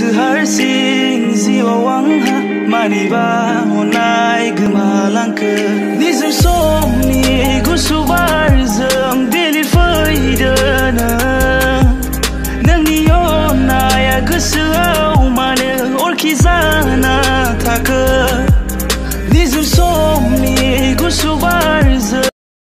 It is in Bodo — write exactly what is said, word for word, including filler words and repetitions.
गोसो हारसिं जिउआव आंहा मानिबा अननाय गोमालांखो निजोम समनि गुसु बारजों बिलिरफैदों नोंनि अननाया गोसोआव मानो अरखि जाना थाखो निजोम समनि गुसु बार